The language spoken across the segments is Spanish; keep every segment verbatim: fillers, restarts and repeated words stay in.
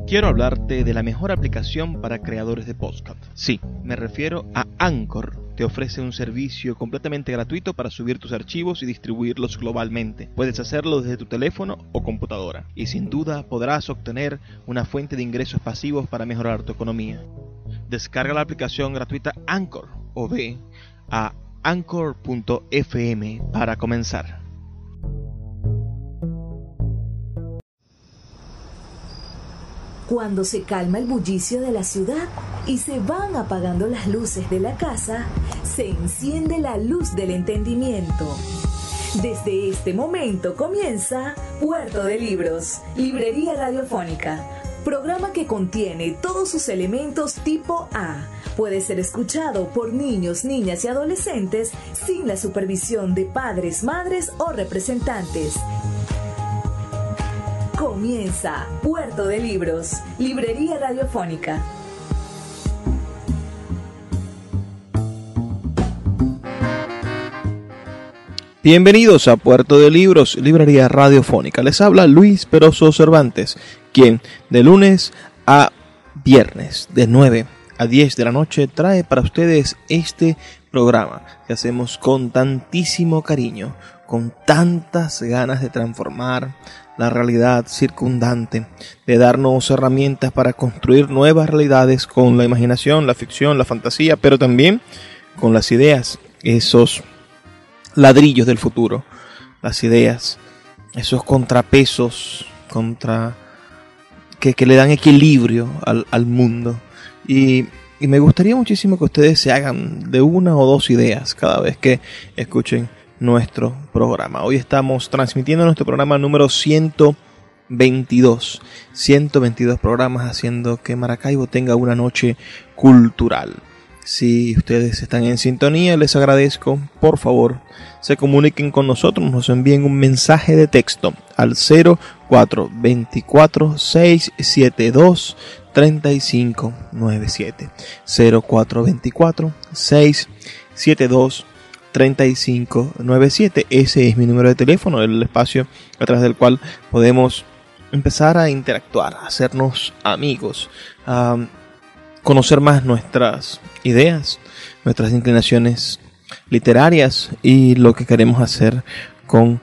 Quiero hablarte de la mejor aplicación para creadores de podcast. Sí, me refiero a Anchor. Te ofrece un servicio completamente gratuito para subir tus archivos y distribuirlos globalmente. Puedes hacerlo desde tu teléfono o computadora y sin duda podrás obtener una fuente de ingresos pasivos para mejorar tu economía. Descarga la aplicación gratuita Anchor o ve a anchor punto f m para comenzar. Cuando se calma el bullicio de la ciudad y se van apagando las luces de la casa, se enciende la luz del entendimiento. Desde este momento comienza Puerto de Libros, librería radiofónica, programa que contiene todos sus elementos tipo A. Puede ser escuchado por niños, niñas y adolescentes sin la supervisión de padres, madres o representantes. Comienza Puerto de Libros, librería radiofónica. Bienvenidos a Puerto de Libros, librería radiofónica. Les habla Luis Peroso Cervantes, quien de lunes a viernes de nueve a diez de la noche trae para ustedes este programa que hacemos con tantísimo cariño, con tantas ganas de transformar la realidad circundante, de darnos herramientas para construir nuevas realidades con la imaginación, la ficción, la fantasía, pero también con las ideas, esos ladrillos del futuro, las ideas, esos contrapesos contra que, que le dan equilibrio al, al mundo. Y, y me gustaría muchísimo que ustedes se hagan de una o dos ideas cada vez que escuchen nuestro programa. Hoy estamos transmitiendo nuestro programa número ciento veintidós. ciento veintidós programas haciendo que Maracaibo tenga una noche cultural. Si ustedes están en sintonía, les agradezco. Por favor, se comuniquen con nosotros, nos envíen un mensaje de texto al cero cuatro dos cuatro, seis siete dos, tres cinco nueve siete. cero cuatro dos cuatro, seis siete dos, tres cinco nueve siete. Ese es mi número de teléfono, el espacio a través del cual podemos empezar a interactuar, a hacernos amigos, a conocer más nuestras ideas, nuestras inclinaciones literarias y lo que queremos hacer con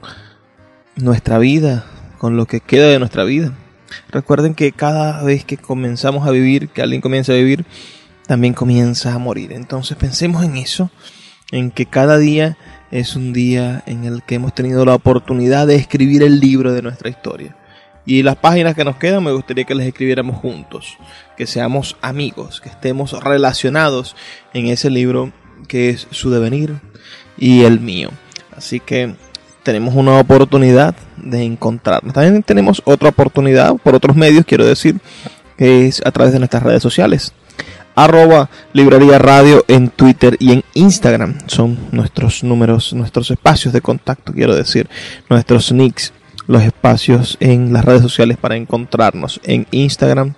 nuestra vida, con lo que queda de nuestra vida. Recuerden que cada vez que comenzamos a vivir, que alguien comienza a vivir, también comienza a morir. Entonces pensemos en eso, en que cada día es un día en el que hemos tenido la oportunidad de escribir el libro de nuestra historia. Y las páginas que nos quedan me gustaría que las escribiéramos juntos, que seamos amigos, que estemos relacionados en ese libro que es su devenir y el mío. Así que tenemos una oportunidad de encontrarnos. También tenemos otra oportunidad por otros medios, quiero decir, que es a través de nuestras redes sociales. Arroba Librería Radio en Twitter y en Instagram. Son nuestros números, nuestros espacios de contacto, quiero decir, nuestros nicks, los espacios en las redes sociales para encontrarnos. En Instagram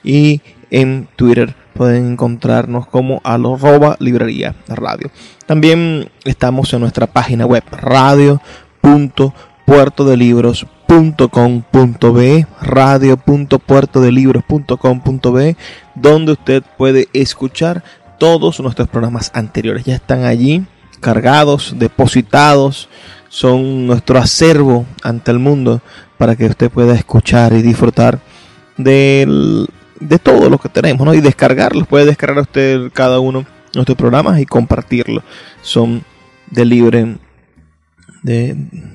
y en Twitter pueden encontrarnos como arroba Librería Radio. También estamos en nuestra página web radio punto puerto de libros punto com punto be, radio punto puerto de libros punto com punto be, donde usted puede escuchar todos nuestros programas anteriores. Ya están allí cargados, depositados, son nuestro acervo ante el mundo para que usted pueda escuchar y disfrutar de, de todo lo que tenemos, ¿no? Y descargarlos, puede descargar usted cada uno de nuestros programas y compartirlos. Son de libre, de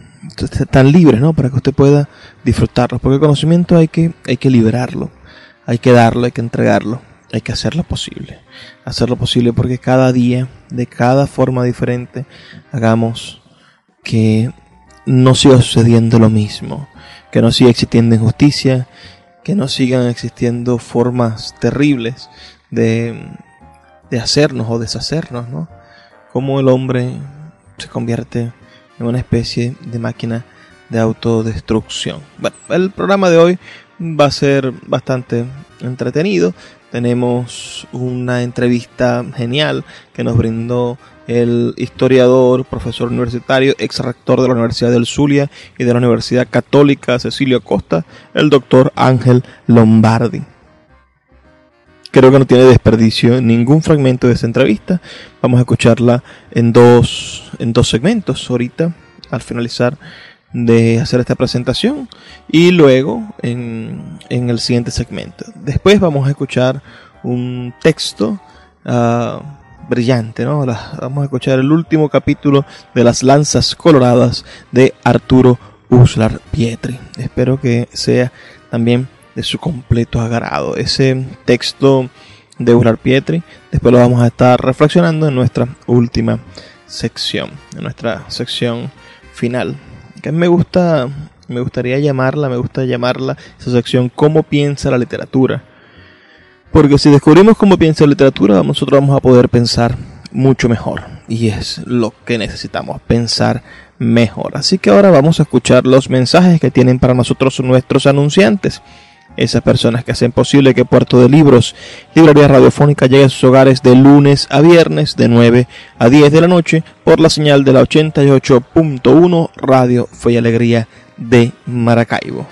tan libres, ¿no? Para que usted pueda disfrutarlos, porque el conocimiento hay que, hay que liberarlo, hay que darlo, hay que entregarlo, hay que hacerlo posible, hacerlo posible porque cada día, de cada forma diferente, hagamos que no siga sucediendo lo mismo, que no siga existiendo injusticia, que no sigan existiendo formas terribles de, de hacernos o deshacernos, ¿no? Como el hombre se convierte en una especie de máquina de autodestrucción. Bueno, el programa de hoy va a ser bastante entretenido. Tenemos una entrevista genial que nos brindó el historiador, profesor universitario, ex rector de la Universidad del Zulia y de la Universidad Católica Cecilio Acosta, el doctor Ángel Lombardi. creo que no tiene desperdicio ningún fragmento de esa entrevista. Vamos a escucharla en dos, en dos segmentos ahorita, al finalizar de hacer esta presentación, y luego en, en el siguiente segmento. Después vamos a escuchar un texto uh, brillante, ¿no? La, vamos a escuchar el último capítulo de Las Lanzas Coloradas de Arturo Uslar Pietri. Espero que sea también de su completo agrado ese texto de Uslar Pietri. Después lo vamos a estar reflexionando en nuestra última sección, en nuestra sección final, que me gusta, me gustaría llamarla, me gusta llamarla esa sección ¿Cómo piensa la literatura? Porque si descubrimos cómo piensa la literatura, nosotros vamos a poder pensar mucho mejor, y es lo que necesitamos, pensar mejor. Así que ahora vamos a escuchar los mensajes que tienen para nosotros nuestros anunciantes, esas personas que hacen posible que Puerto de Libros, librería radiofónica, llegue a sus hogares de lunes a viernes de nueve a diez de la noche por la señal de la ochenta y ocho punto uno Radio Fe y Alegría de Maracaibo.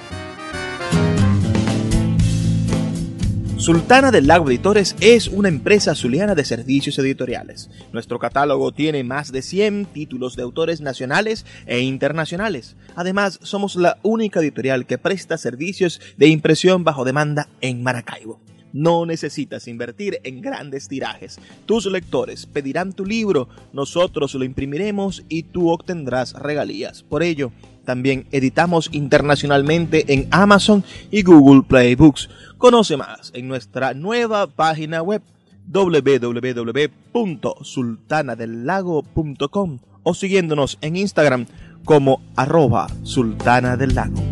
Sultana del Lago Editores es una empresa zuliana de servicios editoriales. Nuestro catálogo tiene más de cien títulos de autores nacionales e internacionales. Además, somos la única editorial que presta servicios de impresión bajo demanda en Maracaibo. No necesitas invertir en grandes tirajes. Tus lectores pedirán tu libro, nosotros lo imprimiremos y tú obtendrás regalías. Por ello, también editamos internacionalmente en Amazon y Google Play Books. Conoce más en nuestra nueva página web doble u doble u doble u punto sultana del lago punto com o siguiéndonos en Instagram como arroba sultana del lago.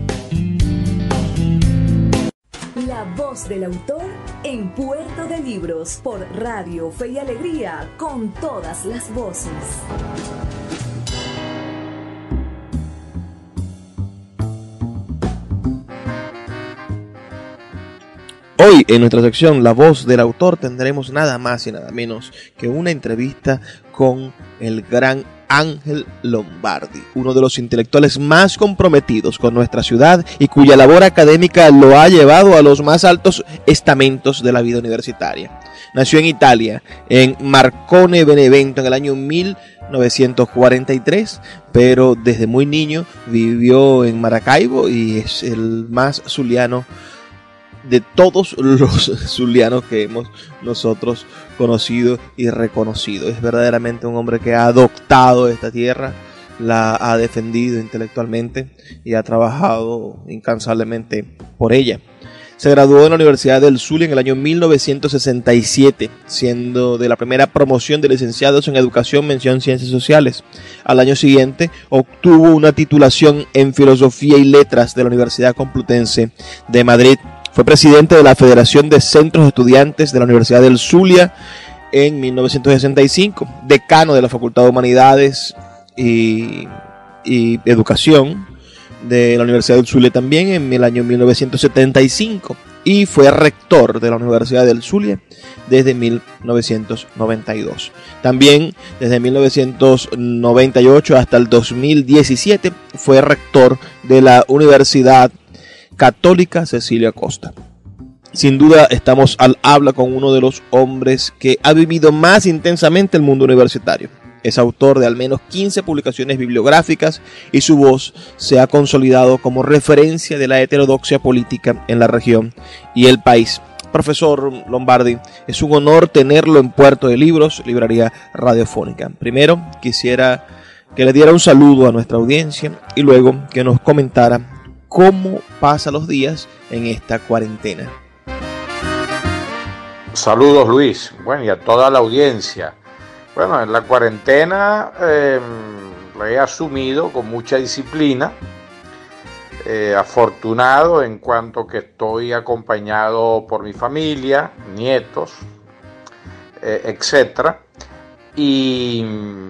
La voz del autor en Puerto de Libros por Radio Fe y Alegría, con todas las voces. Hoy en nuestra sección La Voz del Autor tendremos nada más y nada menos que una entrevista con el gran Ángel Lombardi, uno de los intelectuales más comprometidos con nuestra ciudad y cuya labor académica lo ha llevado a los más altos estamentos de la vida universitaria. Nació en Italia, en Marcone Benevento, en el año mil novecientos cuarenta y tres, pero desde muy niño vivió en Maracaibo y es el más zuliano de todos los zulianos que hemos nosotros conocido y reconocido. Es verdaderamente un hombre que ha adoptado esta tierra, la ha defendido intelectualmente y ha trabajado incansablemente por ella. Se graduó en la Universidad del Zulia en el año mil novecientos sesenta y siete, siendo de la primera promoción de licenciados en Educación, mención Ciencias Sociales. Al año siguiente obtuvo una titulación en Filosofía y Letras de la Universidad Complutense de Madrid. Fue presidente de la Federación de Centros de Estudiantes de la Universidad del Zulia en mil novecientos sesenta y cinco, decano de la Facultad de Humanidades y, y Educación de la Universidad del Zulia también en el año mil novecientos setenta y cinco, y fue rector de la Universidad del Zulia desde mil novecientos noventa y dos. También desde mil novecientos noventa y ocho hasta el dos mil diecisiete fue rector de la Universidad Católica Cecilia Costa. Sin duda estamos al habla con uno de los hombres que ha vivido más intensamente el mundo universitario. Es autor de al menos quince publicaciones bibliográficas y su voz se ha consolidado como referencia de la heterodoxia política en la región y el país. Profesor Lombardi, es un honor tenerlo en Puerto de Libros, librería radiofónica. Primero quisiera que le diera un saludo a nuestra audiencia y luego que nos comentara cómo pasa los días en esta cuarentena. Saludos, Luis. Bueno, y a toda la audiencia. Bueno, en la cuarentena eh, lo he asumido con mucha disciplina. Eh, afortunado en cuanto que estoy acompañado por mi familia, nietos, eh, etcétera. Y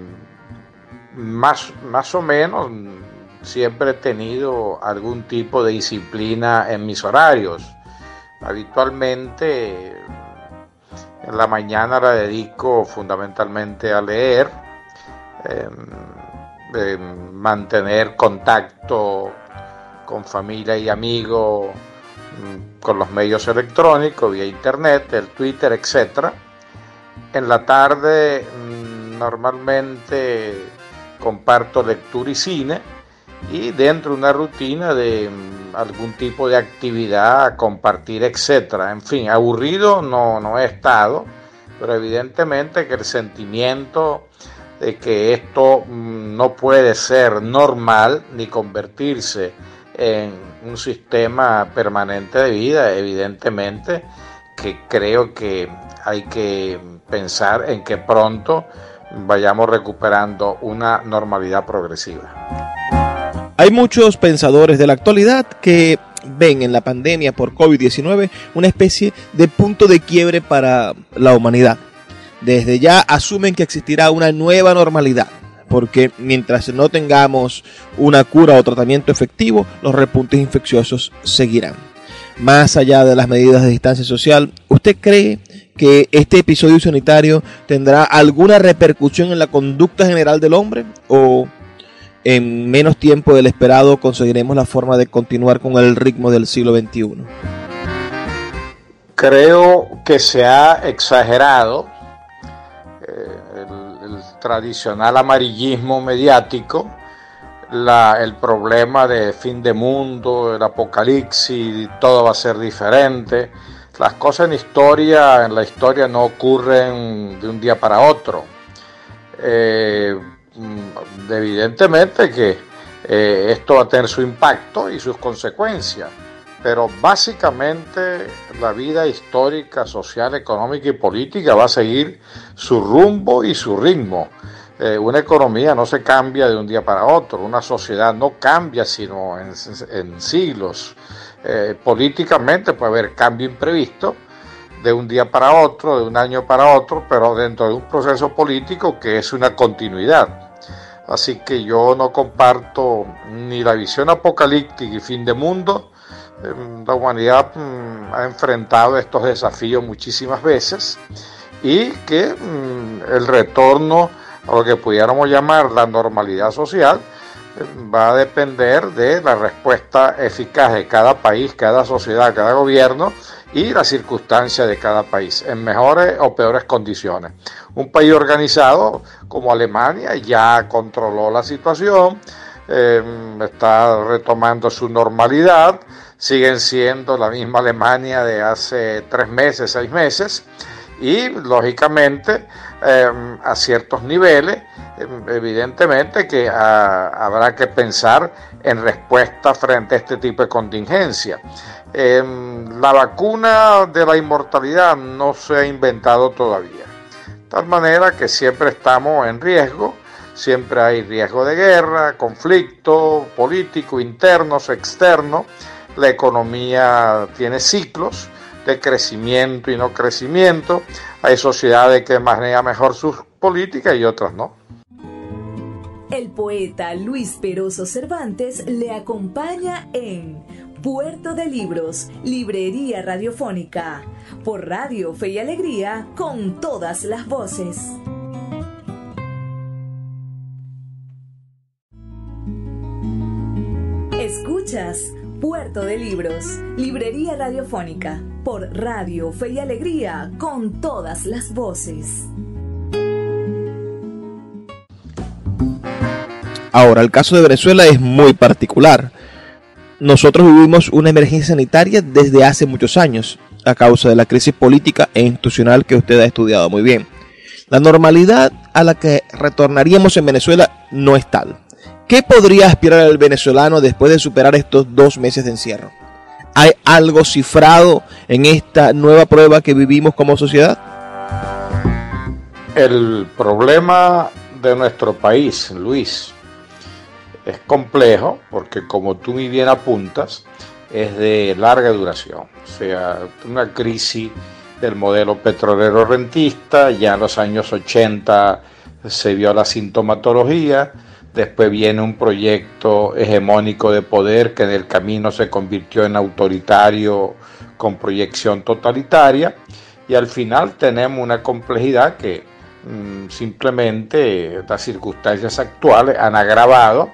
más, más o menos siempre he tenido algún tipo de disciplina en mis horarios. Habitualmente en la mañana la dedico fundamentalmente a leer, eh, eh, mantener contacto con familia y amigos con los medios electrónicos, vía internet, el Twitter, etcétera. En la tarde normalmente comparto lectura y cine, y dentro de una rutina de algún tipo de actividad a compartir, etcétera. En fin, aburrido no, no he estado, pero evidentemente que el sentimiento de que esto no puede ser normal ni convertirse en un sistema permanente de vida, evidentemente que creo que hay que pensar en que pronto vayamos recuperando una normalidad progresiva. Hay muchos pensadores de la actualidad que ven en la pandemia por COVID diecinueve una especie de punto de quiebre para la humanidad. Desde ya asumen que existirá una nueva normalidad, porque mientras no tengamos una cura o tratamiento efectivo, los repuntes infecciosos seguirán. Más allá de las medidas de distancia social, ¿usted cree que este episodio sanitario tendrá alguna repercusión en la conducta general del hombre? ¿O en menos tiempo del esperado conseguiremos la forma de continuar con el ritmo del siglo veintiuno? Creo que se ha exagerado eh, el, el tradicional amarillismo mediático, la, el problema de fin de mundo, el apocalipsis, todo va a ser diferente. Las cosas en historia, en la historia no ocurren de un día para otro. Eh, evidentemente que eh, esto va a tener su impacto y sus consecuencias, pero básicamente la vida histórica, social, económica y política va a seguir su rumbo y su ritmo. Eh, una economía no se cambia de un día para otro, una sociedad no cambia sino en, en siglos. Eh, políticamente puede haber cambio imprevisto de un día para otro, de un año para otro, pero dentro de un proceso político que es una continuidad. Así que yo no comparto ni la visión apocalíptica y fin de mundo. Eh, la humanidad mm, ha enfrentado estos desafíos muchísimas veces, y que mm, el retorno a lo que pudiéramos llamar la normalidad social eh, va a depender de la respuesta eficaz de cada país, cada sociedad, cada gobierno, y las circunstancias de cada país, en mejores o peores condiciones. Un país organizado como Alemania ya controló la situación, eh, está retomando su normalidad, siguen siendo la misma Alemania de hace tres meses, seis meses, y lógicamente eh, a ciertos niveles, eh, evidentemente que a, habrá que pensar en respuesta frente a este tipo de contingencia. Eh, la vacuna de la inmortalidad no se ha inventado todavía, de tal manera que siempre estamos en riesgo, siempre hay riesgo de guerra, conflicto político, internos, externos. La economía tiene ciclos de crecimiento y no crecimiento, hay sociedades que manejan mejor sus políticas y otras no. El poeta Luis Peroso Cervantes le acompaña en Puerto de Libros, Librería Radiofónica, por Radio Fe y Alegría, con todas las voces. Escuchas Puerto de Libros, Librería Radiofónica, por Radio Fe y Alegría, con todas las voces. Ahora, el caso de Venezuela es muy particular. Nosotros vivimos una emergencia sanitaria desde hace muchos años, a causa de la crisis política e institucional que usted ha estudiado muy bien. La normalidad a la que retornaríamos en Venezuela no es tal. ¿Qué podría aspirar el venezolano después de superar estos dos meses de encierro? ¿Hay algo cifrado en esta nueva prueba que vivimos como sociedad? El problema de nuestro país, Luis, es complejo porque, como tú muy bien apuntas, es de larga duración. O sea, una crisis del modelo petrolero rentista, ya en los años ochenta se vio la sintomatología. Después viene un proyecto hegemónico de poder que en el camino se convirtió en autoritario con proyección totalitaria, y al final tenemos una complejidad que mmm, simplemente las circunstancias actuales han agravado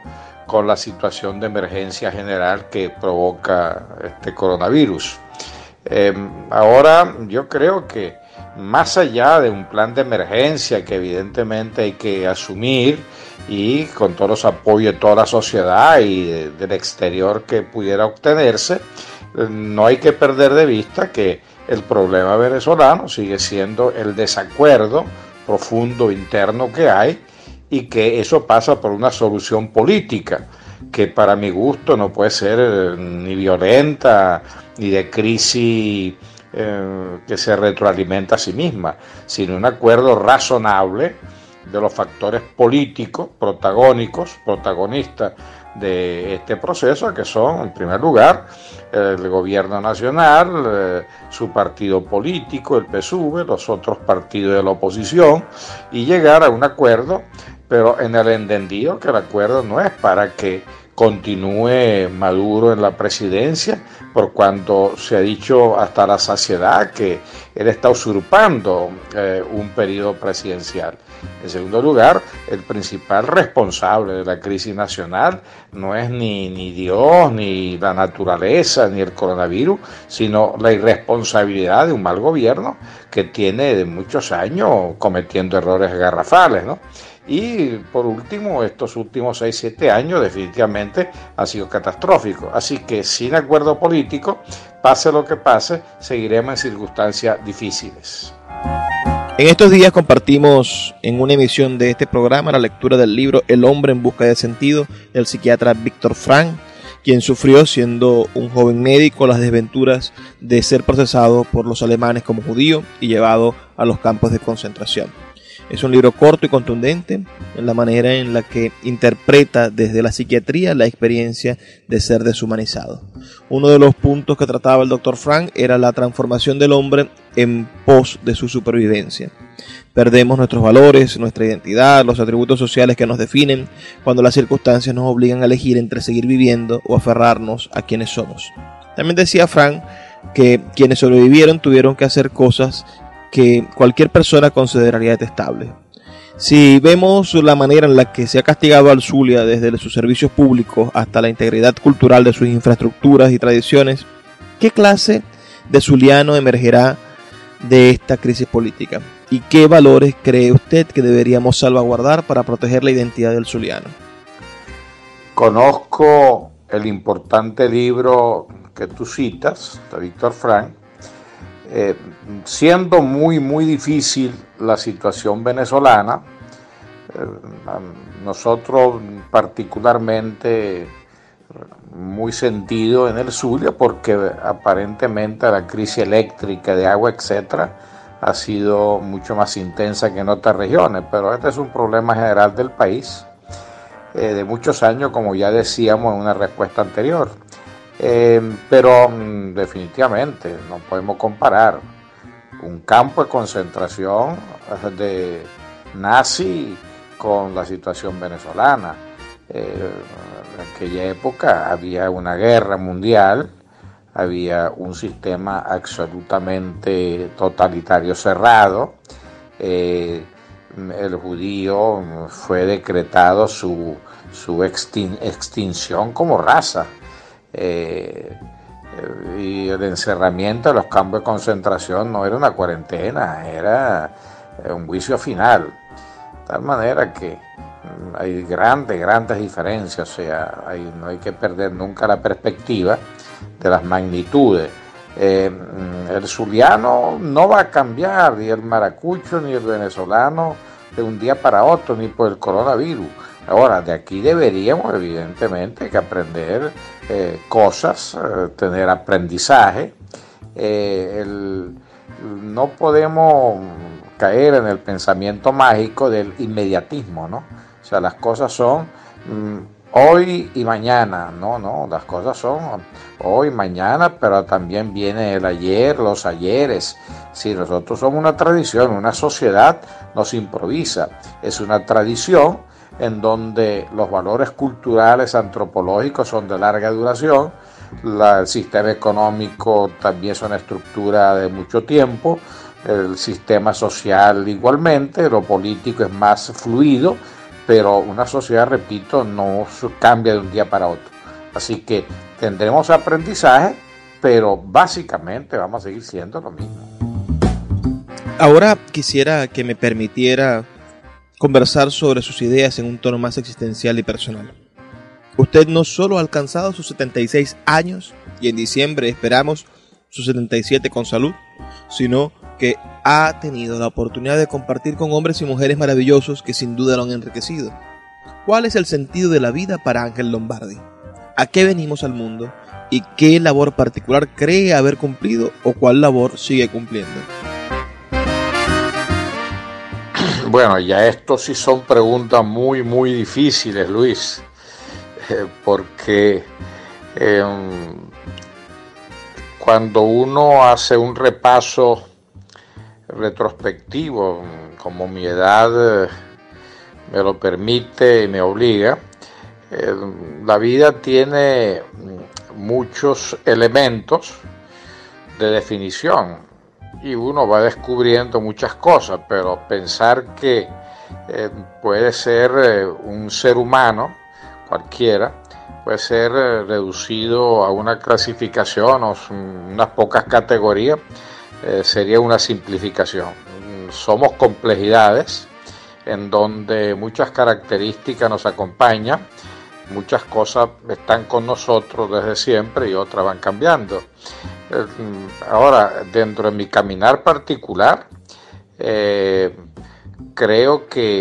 con la situación de emergencia general que provoca este coronavirus. Eh, ahora yo creo que más allá de un plan de emergencia que evidentemente hay que asumir y con todos los apoyos de toda la sociedad y de, del exterior que pudiera obtenerse, eh, no hay que perder de vista que el problema venezolano sigue siendo el desacuerdo profundo interno que hay y que eso pasa por una solución política que para mi gusto no puede ser eh, ni violenta ni de crisis eh, que se retroalimenta a sí misma, sino un acuerdo razonable de los factores políticos protagónicos, protagonistas de este proceso, que son, en primer lugar, el gobierno nacional, eh, su partido político, el P S U V, los otros partidos de la oposición, y llegar a un acuerdo, pero en el entendido que el acuerdo no es para que continúe Maduro en la presidencia, por cuanto se ha dicho hasta la saciedad que él está usurpando eh, un periodo presidencial. En segundo lugar, el principal responsable de la crisis nacional no es ni, ni Dios, ni la naturaleza, ni el coronavirus, sino la irresponsabilidad de un mal gobierno que tiene de muchos años cometiendo errores garrafales, ¿no? Y por último, estos últimos seis siete años definitivamente han sido catastróficos. Así que sin acuerdo político, pase lo que pase, seguiremos en circunstancias difíciles. En estos días compartimos en una emisión de este programa la lectura del libro El hombre en busca de sentido del psiquiatra Viktor Frankl, quien sufrió siendo un joven médico las desventuras de ser procesado por los alemanes como judío y llevado a los campos de concentración. Es un libro corto y contundente en la manera en la que interpreta desde la psiquiatría la experiencia de ser deshumanizado. Uno de los puntos que trataba el doctor Frankl era la transformación del hombre en pos de su supervivencia. Perdemos nuestros valores, nuestra identidad, los atributos sociales que nos definen cuando las circunstancias nos obligan a elegir entre seguir viviendo o aferrarnos a quienes somos. También decía Frankl que quienes sobrevivieron tuvieron que hacer cosas que cualquier persona consideraría detestable. Si vemos la manera en la que se ha castigado al Zulia desde sus servicios públicos hasta la integridad cultural de sus infraestructuras y tradiciones, ¿qué clase de zuliano emergerá de esta crisis política? ¿Y qué valores cree usted que deberíamos salvaguardar para proteger la identidad del zuliano? Conozco el importante libro que tú citas, de Viktor Frankl. Eh, siendo muy muy difícil la situación venezolana, eh, nosotros particularmente muy sentido en el Zulia porque aparentemente la crisis eléctrica, de agua, etcétera, ha sido mucho más intensa que en otras regiones, pero este es un problema general del país, eh, de muchos años, como ya decíamos en una respuesta anterior. Eh, pero mm, definitivamente no podemos comparar un campo de concentración de nazi con la situación venezolana. Eh, en aquella época había una guerra mundial, había un sistema absolutamente totalitario cerrado, eh, el judío fue decretado su, su extin- extinción como raza. Eh, y el encerramiento de los campos de concentración no era una cuarentena, era un juicio final, de tal manera que hay grandes, grandes diferencias, o sea, hay, no hay que perder nunca la perspectiva de las magnitudes. Eh, el zuliano no va a cambiar, ni el maracucho, ni el venezolano, de un día para otro, ni por el coronavirus. Ahora, de aquí deberíamos, evidentemente, que aprender eh, cosas, eh, tener aprendizaje. Eh, el, no podemos caer en el pensamiento mágico del inmediatismo, ¿no? O sea, las cosas son mm, hoy y mañana, no, no, las cosas son hoy, mañana, pero también viene el ayer, los ayeres. Si nosotros somos una tradición, una sociedad nos improvisa, es una tradición en donde los valores culturales, antropológicos son de larga duración, la, el sistema económico también es una estructura de mucho tiempo, el sistema social igualmente, lo político es más fluido, pero una sociedad, repito, no cambia de un día para otro. Así que tendremos aprendizaje, pero básicamente vamos a seguir siendo lo mismo. Ahora quisiera que me permitiera conversar sobre sus ideas en un tono más existencial y personal. Usted no solo ha alcanzado sus setenta y seis años, y en diciembre esperamos sus setenta y siete con salud, sino que ha tenido la oportunidad de compartir con hombres y mujeres maravillosos que sin duda lo han enriquecido. ¿Cuál es el sentido de la vida para Ángel Lombardi? ¿A qué venimos al mundo? ¿Y qué labor particular cree haber cumplido o cuál labor sigue cumpliendo? Bueno, ya esto sí son preguntas muy, muy difíciles, Luis, eh, porque eh, cuando uno hace un repaso retrospectivo, como mi edad eh, me lo permite y me obliga, eh, la vida tiene muchos elementos de definición. Y uno va descubriendo muchas cosas, pero pensar que eh, puede ser eh, un ser humano, cualquiera, puede ser eh, reducido a una clasificación o unas pocas categorías, eh, sería una simplificación. Somos complejidades en donde muchas características nos acompañan, muchas cosas están con nosotros desde siempre y otras van cambiando. Ahora, dentro de mi caminar particular, eh, creo que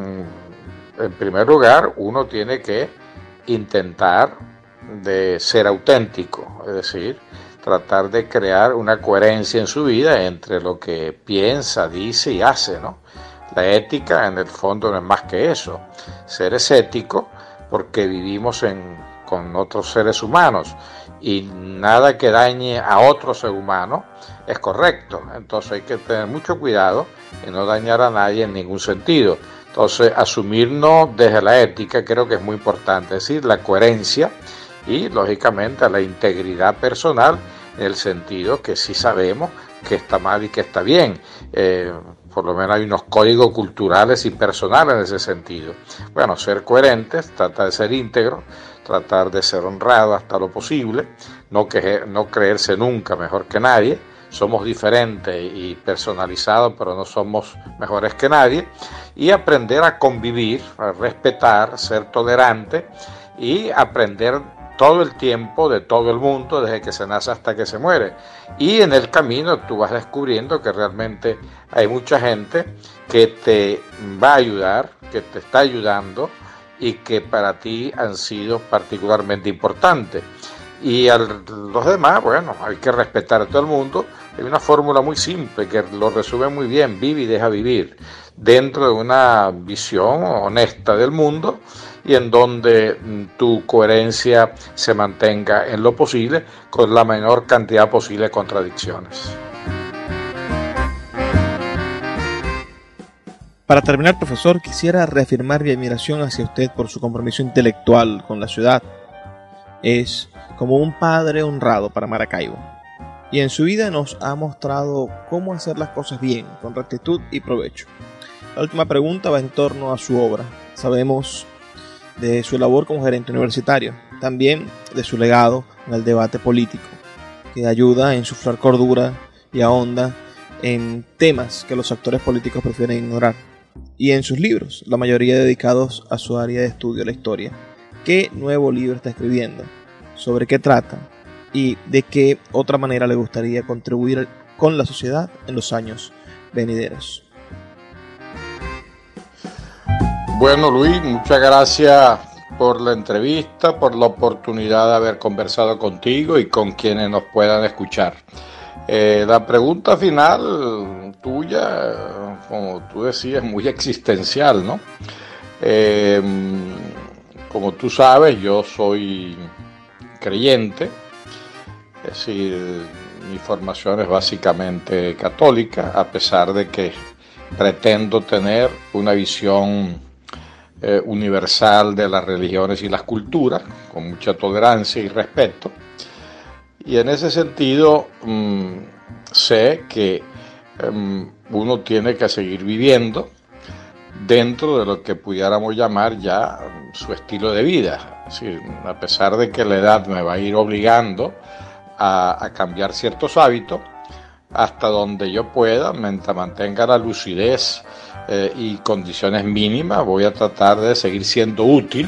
en primer lugar uno tiene que intentar de ser auténtico, es decir, tratar de crear una coherencia en su vida entre lo que piensa, dice y hace, ¿no? La ética en el fondo no es más que eso, ser ético porque vivimos en, con otros seres humanos y nada que dañe a otro ser humano es correcto. Entonces hay que tener mucho cuidado y no dañar a nadie en ningún sentido. Entonces asumirnos desde la ética creo que es muy importante, es decir, la coherencia y lógicamente la integridad personal en el sentido que sí sabemos que está mal y que está bien. Eh, por lo menos hay unos códigos culturales y personales en ese sentido. Bueno, ser coherentes, tratar de ser íntegro, tratar de ser honrado hasta lo posible, no, que, no creerse nunca mejor que nadie. Somos diferentes y personalizados, pero no somos mejores que nadie. Y aprender a convivir, a respetar, ser tolerante y aprender todo el tiempo de todo el mundo, desde que se nace hasta que se muere. Y en el camino tú vas descubriendo que realmente hay mucha gente que te va a ayudar, que te está ayudando y que para ti han sido particularmente importantes. Y a los demás, bueno, hay que respetar a todo el mundo. Hay una fórmula muy simple que lo resume muy bien: vive y deja vivir, dentro de una visión honesta del mundo y en donde tu coherencia se mantenga en lo posible con la menor cantidad posible de contradicciones. Para terminar, profesor, quisiera reafirmar mi admiración hacia usted por su compromiso intelectual con la ciudad. Es como un padre honrado para Maracaibo. Y en su vida nos ha mostrado cómo hacer las cosas bien, con rectitud y provecho. La última pregunta va en torno a su obra. Sabemos de su labor como gerente universitario, también de su legado en el debate político, que ayuda a insuflar cordura y ahonda en temas que los actores políticos prefieren ignorar. Y en sus libros, la mayoría dedicados a su área de estudio, la historia. ¿Qué nuevo libro está escribiendo? ¿Sobre qué trata? ¿Y de qué otra manera le gustaría contribuir con la sociedad en los años venideros? Bueno, Luis, muchas gracias por la entrevista, por la oportunidad de haber conversado contigo y con quienes nos puedan escuchar. Eh, la pregunta final tuya, como tú decías, es muy existencial, ¿no? Eh, como tú sabes, yo soy creyente, es decir, mi formación es básicamente católica, a pesar de que pretendo tener una visión eh, universal de las religiones y las culturas, con mucha tolerancia y respeto. Y en ese sentido, mmm, sé que um, uno tiene que seguir viviendo, dentro de lo que pudiéramos llamar ya su estilo de vida. Es decir, a pesar de que la edad me va a ir obligando a, a cambiar ciertos hábitos, hasta donde yo pueda, mientras mantenga la lucidez eh, y condiciones mínimas, voy a tratar de seguir siendo útil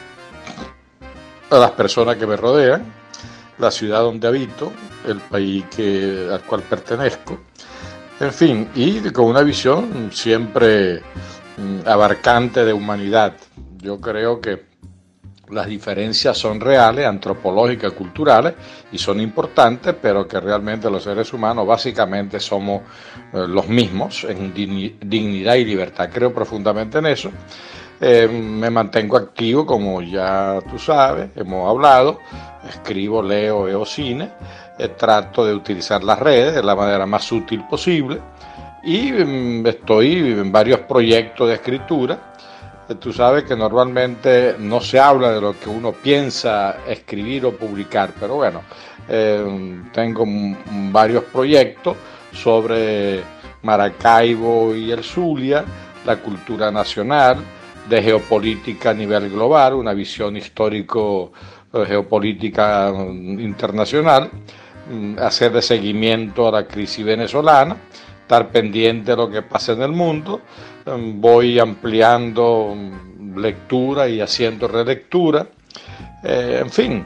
a las personas que me rodean, la ciudad donde habito, el país que, al cual pertenezco, en fin, y con una visión siempre abarcante de humanidad. Yo creo que las diferencias son reales, antropológicas, culturales, y son importantes, pero que realmente los seres humanos básicamente somos eh, los mismos en dignidad y libertad. Creo profundamente en eso. Eh, me mantengo activo, como ya tú sabes, hemos hablado, escribo, leo, veo cine, eh, trato de utilizar las redes de la manera más útil posible y mm, estoy en varios proyectos de escritura. Eh, tú sabes que normalmente no se habla de lo que uno piensa escribir o publicar, pero bueno, eh, tengo m- varios proyectos sobre Maracaibo y el Zulia, la cultura nacional, de geopolítica a nivel global, una visión histórico geopolítica internacional, hacer de seguimiento a la crisis venezolana, estar pendiente de lo que pasa en el mundo. Voy ampliando lectura y haciendo relectura. Eh, en fin,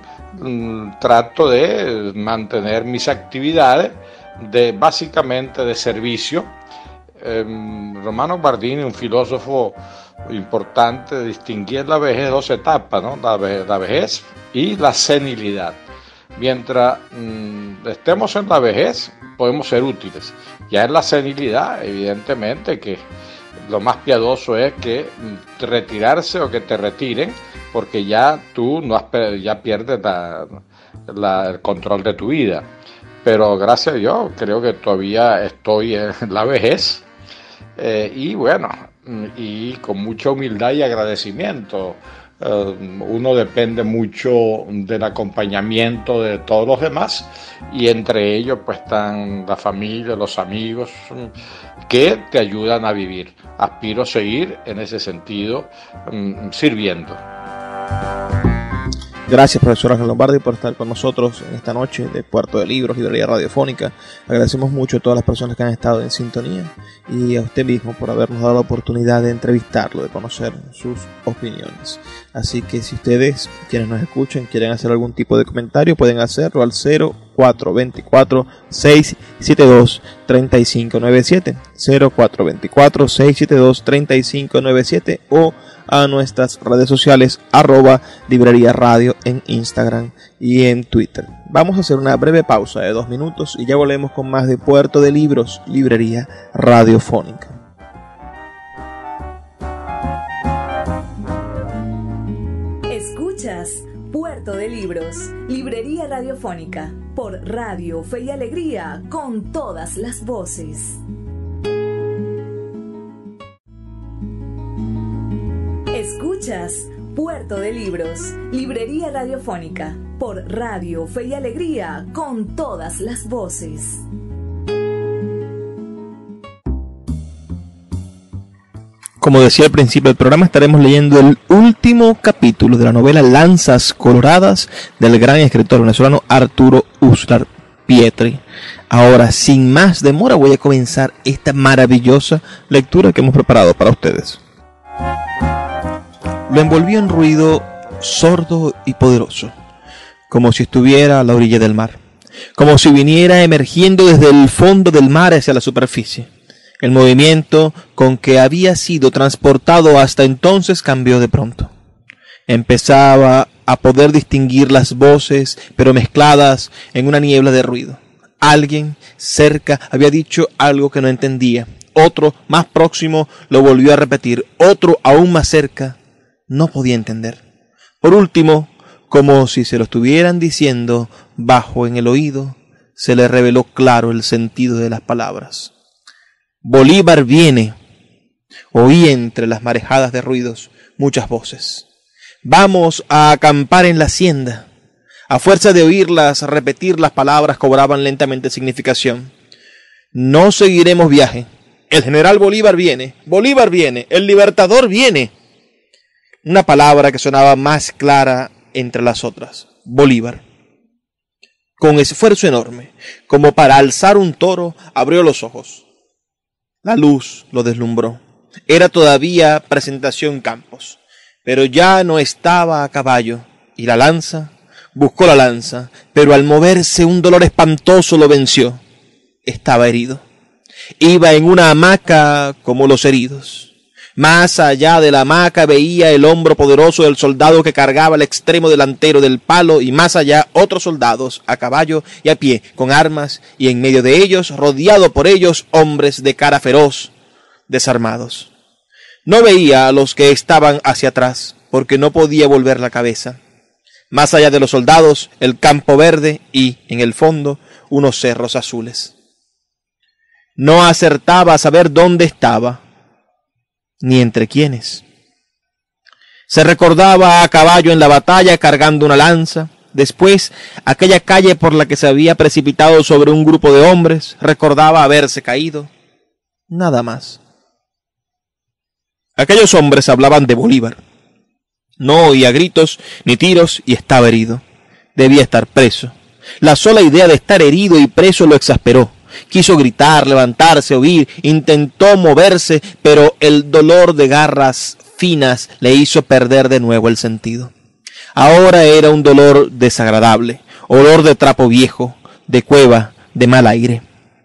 trato de mantener mis actividades de básicamente de servicio. Eh, Romano Guardini, un filósofo importante, distinguía en la vejez dos etapas, ¿no? La vejez, la vejez y la senilidad. Mientras mmm, estemos en la vejez, podemos ser útiles. Ya en la senilidad, evidentemente que lo más piadoso es que mmm, retirarse o que te retiren, porque ya tú no has, ya pierdes la, la, el control de tu vida. Pero gracias a Dios, creo que todavía estoy en la vejez. Eh, y bueno, y con mucha humildad y agradecimiento. Uh, uno depende mucho del acompañamiento de todos los demás, y entre ellos pues están la familia, los amigos que te ayudan a vivir. Aspiro a seguir en ese sentido um, sirviendo. Gracias, profesor Ángel Lombardi, por estar con nosotros en esta noche de Puerto de Libros, Librería Radiofónica. Agradecemos mucho a todas las personas que han estado en sintonía y a usted mismo por habernos dado la oportunidad de entrevistarlo, de conocer sus opiniones. Así que si ustedes, quienes nos escuchan, quieren hacer algún tipo de comentario, pueden hacerlo al cero cuatro dos cuatro, seis siete dos, tres cinco nueve siete, cero cuatro dos cuatro, seis siete dos, tres cinco nueve siete o a nuestras redes sociales arroba librería radio en Instagram y en Twitter. Vamos a hacer una breve pausa de dos minutos y ya volvemos con más de Puerto de Libros, Librería Radiofónica. Escuchas Puerto de Libros, Librería Radiofónica, por Radio Fe y Alegría, con todas las voces. Escuchas Puerto de Libros, Librería Radiofónica, por Radio Fe y Alegría, con todas las voces. Como decía al principio del programa, estaremos leyendo el último capítulo de la novela Lanzas Coloradas del gran escritor venezolano Arturo Uslar Pietri. Ahora, sin más demora, voy a comenzar esta maravillosa lectura que hemos preparado para ustedes. Lo envolvió en ruido sordo y poderoso, como si estuviera a la orilla del mar, como si viniera emergiendo desde el fondo del mar hacia la superficie. El movimiento con que había sido transportado hasta entonces cambió de pronto. Empezaba a poder distinguir las voces, pero mezcladas en una niebla de ruido. Alguien cerca había dicho algo que no entendía. Otro, más próximo, lo volvió a repetir. Otro, aún más cerca, no podía entender. Por último, como si se lo estuvieran diciendo bajo en el oído, se le reveló claro el sentido de las palabras. Bolívar viene. Oí entre las marejadas de ruidos muchas voces. Vamos a acampar en la hacienda. A fuerza de oírlas repetir, las palabras cobraban lentamente significación. No seguiremos viaje. El general Bolívar viene, Bolívar viene, el libertador viene. Una palabra que sonaba más clara entre las otras, Bolívar. Con esfuerzo enorme, como para alzar un toro, abrió los ojos. La luz lo deslumbró. Era todavía Presentación Campos, pero ya no estaba a caballo. Y la lanza, buscó la lanza, pero al moverse un dolor espantoso lo venció. Estaba herido. Iba en una hamaca como los heridos. Más allá de la hamaca veía el hombro poderoso del soldado que cargaba el extremo delantero del palo, y más allá otros soldados a caballo y a pie con armas, y en medio de ellos, rodeado por ellos, hombres de cara feroz, desarmados. No veía a los que estaban hacia atrás, porque no podía volver la cabeza. Más allá de los soldados, el campo verde y, en el fondo, unos cerros azules. No acertaba a saber dónde estaba, ni entre quiénes. Se recordaba a caballo en la batalla cargando una lanza, después aquella calle por la que se había precipitado sobre un grupo de hombres, recordaba haberse caído, nada más. Aquellos hombres hablaban de Bolívar. No oía gritos ni tiros y estaba herido. Debía estar preso. La sola idea de estar herido y preso lo exasperó. Quiso gritar, levantarse, huir, intentó moverse, pero el dolor de garras finas le hizo perder de nuevo el sentido. Ahora era un dolor desagradable, olor de trapo viejo, de cueva, de mal aire.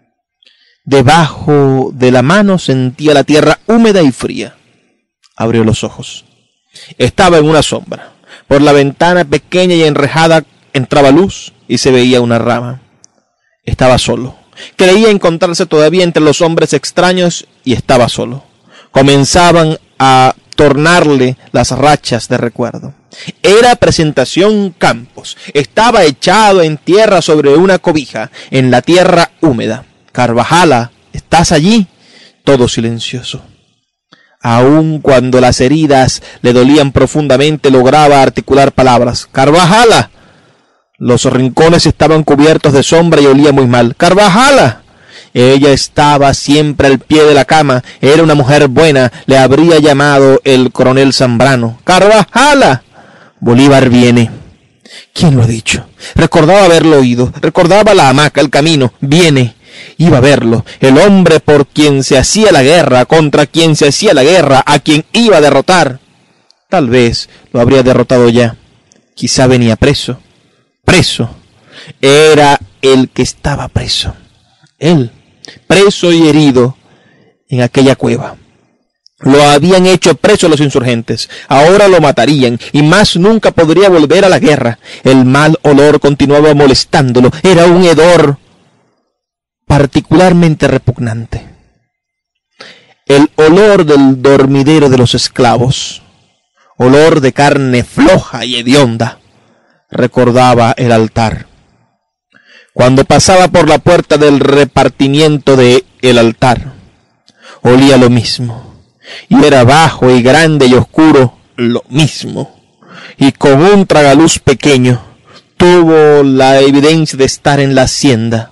Debajo de la mano sentía la tierra húmeda y fría. Abrió los ojos. Estaba en una sombra. Por la ventana pequeña y enrejada entraba luz y se veía una rama. Estaba solo. Creía encontrarse todavía entre los hombres extraños y estaba solo. Comenzaban a tornarle las rachas de recuerdo. Era Presentación Campos. Estaba echado en tierra sobre una cobija, en la tierra húmeda. Carvajala, ¿estás allí? Todo silencioso. Aun cuando las heridas le dolían profundamente, lograba articular palabras. ¡Carvajala! Los rincones estaban cubiertos de sombra y olía muy mal. ¡Carvajala! Ella estaba siempre al pie de la cama. Era una mujer buena. Le habría llamado el coronel Zambrano. ¡Carvajala! Bolívar viene. ¿Quién lo ha dicho? Recordaba haberlo oído. Recordaba la hamaca, el camino. Viene. Iba a verlo, el hombre por quien se hacía la guerra, contra quien se hacía la guerra, a quien iba a derrotar. Tal vez lo habría derrotado ya. Quizá venía preso. Preso. Era el que estaba preso. Él, preso y herido en aquella cueva. Lo habían hecho preso los insurgentes. Ahora lo matarían y más nunca podría volver a la guerra. El mal olor continuaba molestándolo. Era un hedor particularmente repugnante. El olor del dormidero de los esclavos, olor de carne floja y hedionda, recordaba el altar. Cuando pasaba por la puerta del repartimiento de el altar, olía lo mismo, y era bajo y grande y oscuro lo mismo, y con un tragaluz pequeño tuvo la evidencia de estar en la hacienda.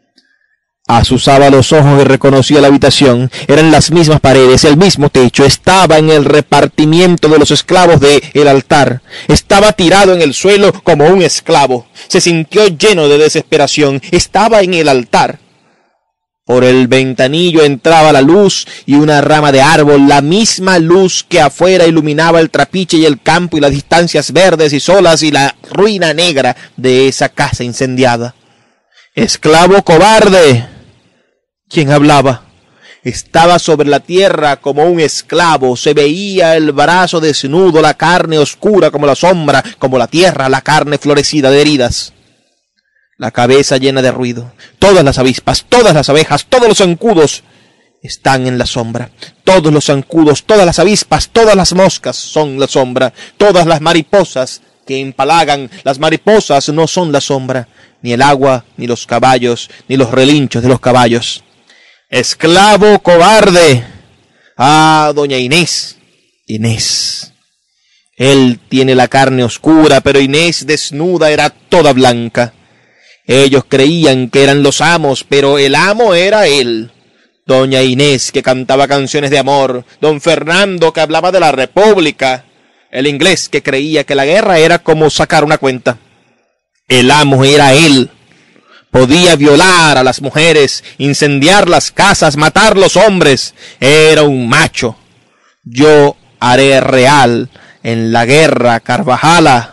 Azuzaba los ojos y reconocía la habitación. Eran las mismas paredes, el mismo techo. Estaba en el repartimiento de los esclavos de el altar. Estaba tirado en el suelo como un esclavo. Se sintió lleno de desesperación. Estaba en el altar. Por el ventanillo entraba la luz y una rama de árbol, la misma luz que afuera iluminaba el trapiche y el campo y las distancias verdes y solas y la ruina negra de esa casa incendiada. ¡Esclavo cobarde! ¿Quién hablaba? Estaba sobre la tierra como un esclavo. Se veía el brazo desnudo, la carne oscura como la sombra, como la tierra, la carne florecida de heridas. La cabeza llena de ruido. Todas las avispas, todas las abejas, todos los zancudos están en la sombra. Todos los zancudos, todas las avispas, todas las moscas son la sombra. Todas las mariposas que empalagan, las mariposas no son la sombra. Ni el agua, ni los caballos, ni los relinchos de los caballos. ¡Esclavo cobarde! ¡Ah, doña Inés! Inés. Él tiene la carne oscura, pero Inés desnuda era toda blanca. Ellos creían que eran los amos, pero el amo era él. doña Inés, que cantaba canciones de amor, don Fernando, que hablaba de la República, el inglés, que creía que la guerra era como sacar una cuenta. El amo era él. Podía violar a las mujeres, incendiar las casas, matar los hombres. Era un macho. Yo haré real en la guerra, Carvajala.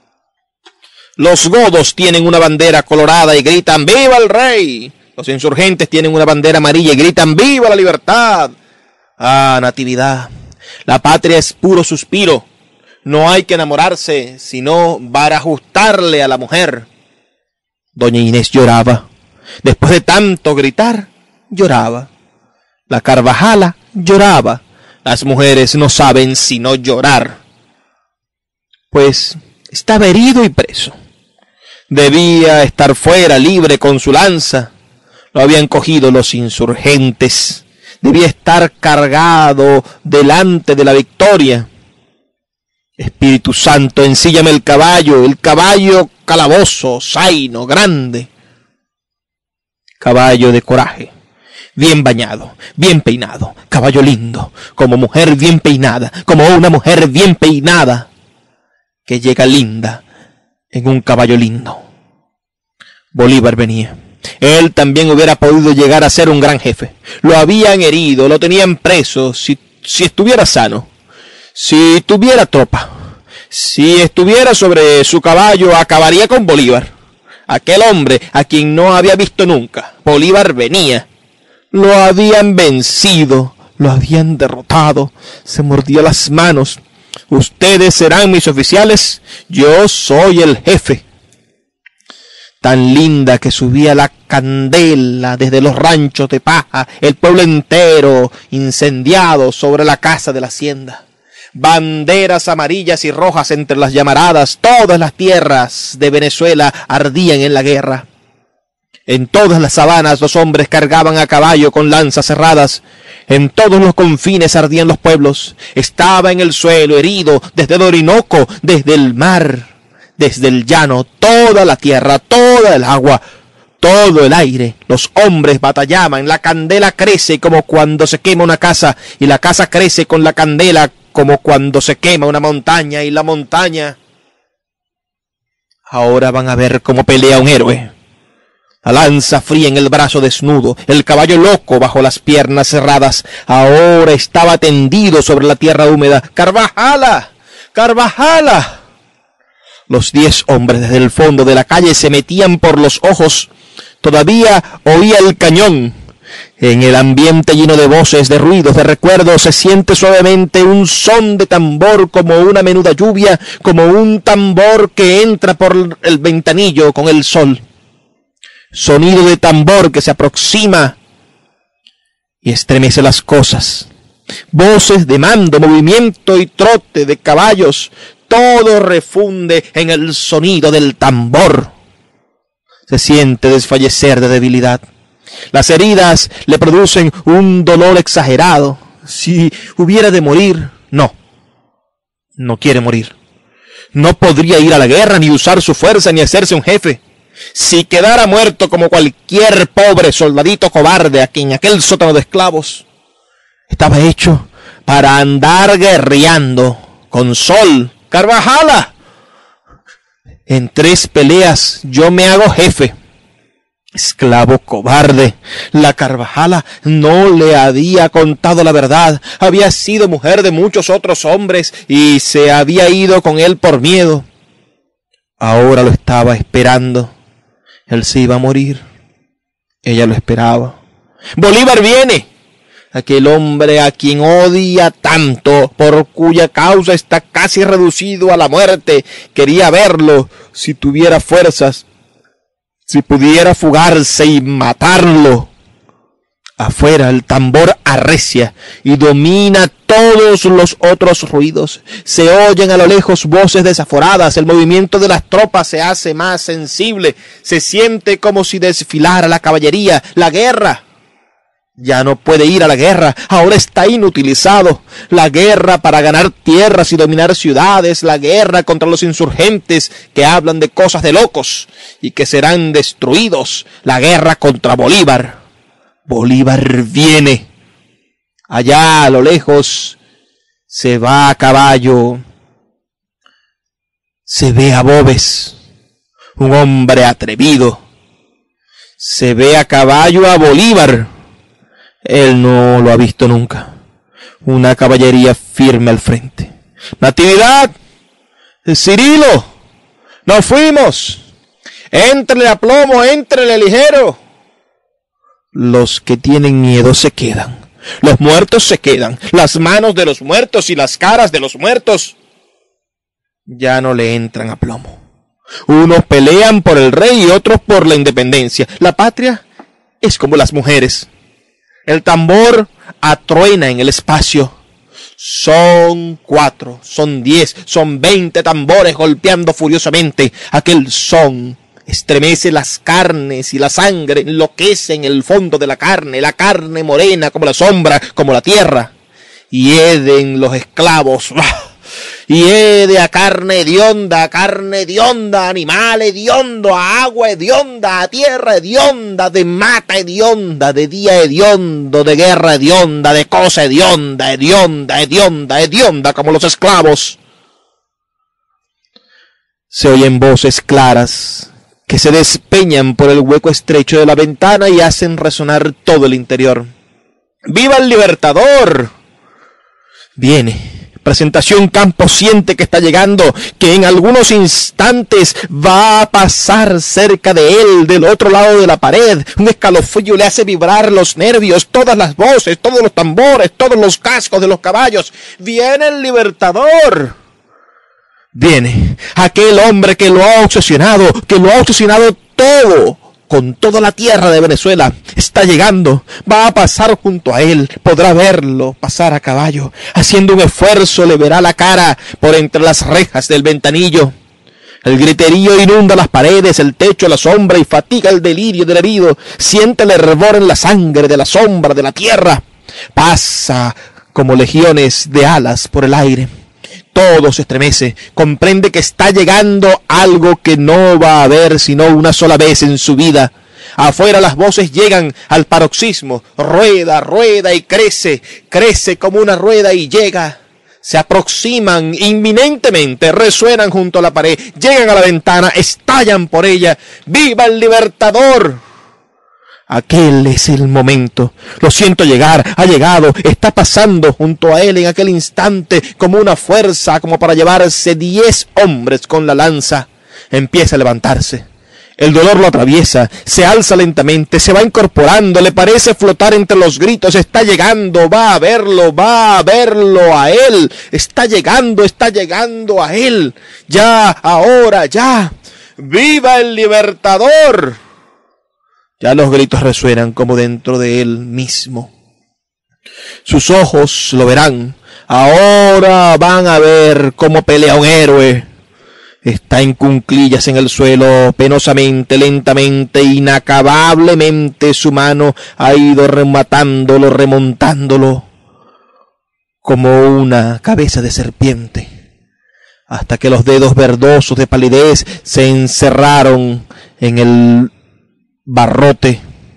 Los godos tienen una bandera colorada y gritan ¡viva el rey! Los insurgentes tienen una bandera amarilla y gritan ¡viva la libertad! Ah, Natividad, la patria es puro suspiro. No hay que enamorarse, sino para ajustarle a la mujer. Doña Inés lloraba. Después de tanto gritar, lloraba. La Carvajala lloraba. Las mujeres no saben sino llorar. Pues estaba herido y preso. Debía estar fuera, libre, con su lanza. Lo habían cogido los insurgentes. Debía estar cargado delante de la victoria. Espíritu Santo, ensíllame el caballo, el caballo calabozo, zaino, grande. Caballo de coraje, bien bañado, bien peinado, caballo lindo, como mujer bien peinada, como una mujer bien peinada, que llega linda en un caballo lindo. Bolívar venía. Él también hubiera podido llegar a ser un gran jefe. Lo habían herido, lo tenían preso, si, si estuviera sano. Si tuviera tropa, si estuviera sobre su caballo, acabaría con Bolívar. Aquel hombre a quien no había visto nunca. Bolívar venía. Lo habían vencido, lo habían derrotado. Se mordía las manos. Ustedes serán mis oficiales, yo soy el jefe. Tan linda que subía la candela desde los ranchos de paja, el pueblo entero incendiado sobre la casa de la hacienda. Banderas amarillas y rojas entre las llamaradas, todas las tierras de Venezuela ardían en la guerra. En todas las sabanas los hombres cargaban a caballo con lanzas cerradas. En todos los confines ardían los pueblos. Estaba en el suelo herido desde el Orinoco, desde el mar, desde el llano, toda la tierra, toda el agua, todo el aire. Los hombres batallaban, la candela crece como cuando se quema una casa, y la casa crece con la candela como cuando se quema una montaña, y la montaña. Ahora van a ver cómo pelea un héroe. La lanza fría en el brazo desnudo, el caballo loco bajo las piernas cerradas. Ahora estaba tendido sobre la tierra húmeda. ¡Carvajala! ¡Carvajala! Los diez hombres desde el fondo de la calle se metían por los ojos. Todavía oía el cañón. En el ambiente lleno de voces, de ruidos, de recuerdos, se siente suavemente un son de tambor como una menuda lluvia, como un tambor que entra por el ventanillo con el sol. Sonido de tambor que se aproxima y estremece las cosas. Voces de mando, movimiento y trote de caballos, todo refunde en el sonido del tambor. Se siente desfallecer de debilidad. Las heridas le producen un dolor exagerado. Si hubiera de morir, no. No quiere morir. No podría ir a la guerra, ni usar su fuerza, ni hacerse un jefe. Si quedara muerto como cualquier pobre soldadito cobarde aquí en aquel sótano de esclavos, estaba hecho para andar guerreando con sol. ¡Carvajala! En tres peleas yo me hago jefe. Esclavo cobarde. La Carvajala no le había contado la verdad. Había sido mujer de muchos otros hombres y se había ido con él por miedo. Ahora lo estaba esperando. Él se iba a morir. Ella lo esperaba. ¡Bolívar viene! Aquel hombre a quien odia tanto, por cuya causa está casi reducido a la muerte, quería verlo si tuviera fuerzas, si pudiera fugarse y matarlo. Afuera el tambor arrecia y domina todos los otros ruidos. Se oyen a lo lejos voces desaforadas, el movimiento de las tropas se hace más sensible, se siente como si desfilara la caballería, la guerra. Ya no puede ir a la guerra, ahora está inutilizado. La guerra para ganar tierras y dominar ciudades, la guerra contra los insurgentes que hablan de cosas de locos y que serán destruidos, la guerra contra Bolívar. Bolívar viene. Allá a lo lejos se va a caballo. Se ve a Boves, un hombre atrevido. Se ve a caballo a Bolívar. Él no lo ha visto nunca. Una caballería firme al frente. Natividad, Cirilo, nos fuimos. Éntrele a plomo, éntrele ligero. Los que tienen miedo se quedan. Los muertos se quedan. Las manos de los muertos y las caras de los muertos ya no le entran a plomo. Unos pelean por el rey y otros por la independencia. La patria es como las mujeres. El tambor atruena en el espacio. Son cuatro, son diez, son veinte tambores golpeando furiosamente. Aquel son estremece las carnes y la sangre enloquece en el fondo de la carne. La carne morena como la sombra, como la tierra. Y heden los esclavos. ¡Bah! Y hede a carne hedionda, a carne hedionda, a animal hediondo, a agua hedionda, a tierra hedionda, de mata hedionda, de día hediondo, de guerra hedionda, de cosa hedionda, hedionda, hedionda, hedionda, como los esclavos. Se oyen voces claras que se despeñan por el hueco estrecho de la ventana y hacen resonar todo el interior. ¡Viva el Libertador! Viene. Presentación Campos siente que está llegando, que en algunos instantes va a pasar cerca de él, del otro lado de la pared. Un escalofrío le hace vibrar los nervios, todas las voces, todos los tambores, todos los cascos de los caballos. ¡Viene el Libertador! Viene aquel hombre que lo ha obsesionado, que lo ha obsesionado todo, con toda la tierra de Venezuela. Está llegando, va a pasar junto a él, podrá verlo pasar a caballo. Haciendo un esfuerzo le verá la cara por entre las rejas del ventanillo. El griterío inunda las paredes, el techo, la sombra y fatiga el delirio del herido. Siente el hervor en la sangre de la sombra de la tierra. Pasa como legiones de alas por el aire. Todo se estremece, comprende que está llegando algo que no va a ver sino una sola vez en su vida. Afuera las voces llegan al paroxismo, rueda, rueda y crece, crece como una rueda y llega. Se aproximan inminentemente, resuenan junto a la pared, llegan a la ventana, estallan por ella. ¡Viva el Libertador! Aquel es el momento. Lo siento llegar, ha llegado, está pasando junto a él en aquel instante como una fuerza, como para llevarse diez hombres con la lanza. Empieza a levantarse. El dolor lo atraviesa, se alza lentamente, se va incorporando, le parece flotar entre los gritos. Está llegando, va a verlo, va a verlo a él. Está llegando, está llegando a él. Ya, ahora, ya. ¡Viva el Libertador! Ya los gritos resuenan como dentro de él mismo. Sus ojos lo verán. Ahora van a ver cómo pelea un héroe. Está en cunclillas en el suelo, penosamente, lentamente, inacabablemente. Su mano ha ido rematándolo, remontándolo, como una cabeza de serpiente, hasta que los dedos verdosos de palidez se encerraron en el barrote.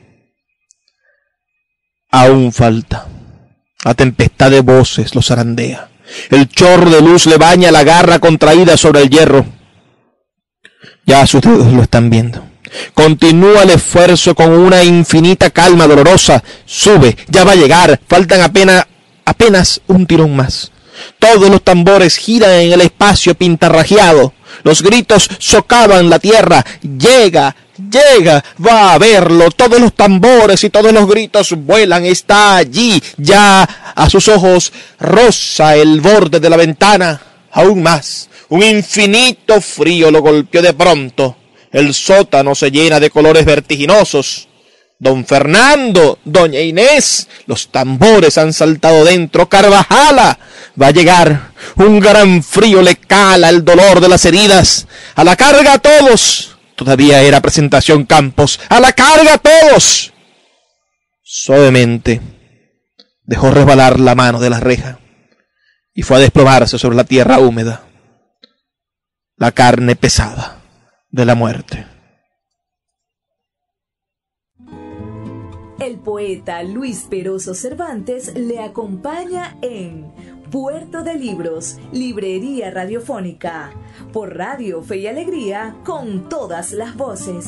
Aún falta. La tempestad de voces lo zarandea. El chorro de luz le baña la garra contraída sobre el hierro. Ya sus dedos lo están viendo. Continúa el esfuerzo con una infinita calma dolorosa. Sube, ya va a llegar. Faltan apenas, apenas un tirón más. Todos los tambores giran en el espacio pintarrajeado. Los gritos socavan la tierra. Llega, llega, va a verlo. Todos los tambores y todos los gritos vuelan. Está allí, ya a sus ojos rosa el borde de la ventana. Aún más, un infinito frío lo golpeó de pronto. El sótano se llena de colores vertiginosos. Don Fernando, doña Inés, los tambores han saltado dentro. Carvajala va a llegar. Un gran frío le cala el dolor de las heridas. A la carga a todos. Todavía era presentación Campos. A la carga a todos. Suavemente dejó resbalar la mano de la reja y fue a desplomarse sobre la tierra húmeda. La carne pesada de la muerte. El poeta Luis Peroso Cervantes le acompaña en Puerto de Libros, Librería Radiofónica, por Radio Fe y Alegría, con todas las voces.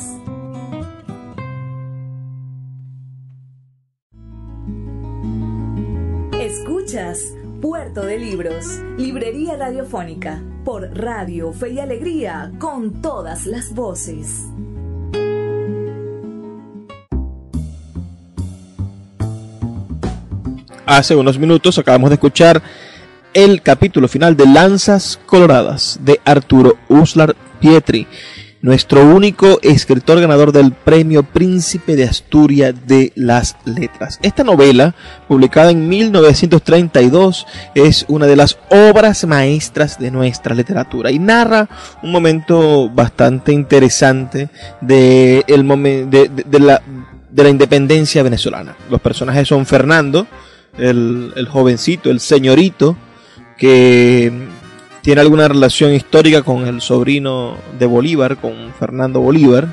Escuchas Puerto de Libros, Librería Radiofónica, por Radio Fe y Alegría, con todas las voces. Hace unos minutos acabamos de escuchar el capítulo final de Lanzas Coloradas de Arturo Uslar Pietri, nuestro único escritor ganador del Premio Príncipe de Asturias de las Letras. Esta novela, publicada en mil novecientos treinta y dos, es una de las obras maestras de nuestra literatura y narra un momento bastante interesante de, el momen- de, de, de, la, de la independencia venezolana. Los personajes son Fernando, el, el jovencito, el señorito, que tiene alguna relación histórica con el sobrino de Bolívar, con Fernando Bolívar,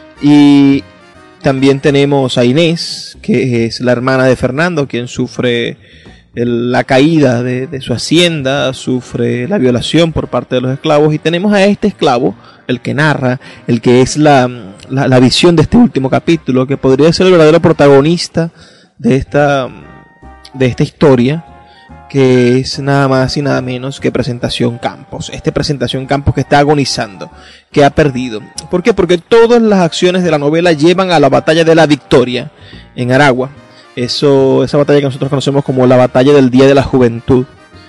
y también tenemos a Inés, que es la hermana de Fernando, quien sufre el, la caída de, de su hacienda, sufre la violación por parte de los esclavos, y tenemos a este esclavo, el que narra, el que es la, la, la visión de este último capítulo, que podría ser el verdadero protagonista de esta, de esta historia, que es nada más y nada menos que Presentación Campos. Este Presentación Campos que está agonizando, que ha perdido. ¿Por qué? Porque todas las acciones de la novela llevan a la batalla de la Victoria en Aragua. Eso, esa batalla que nosotros conocemos como la batalla del Día de la Juventud.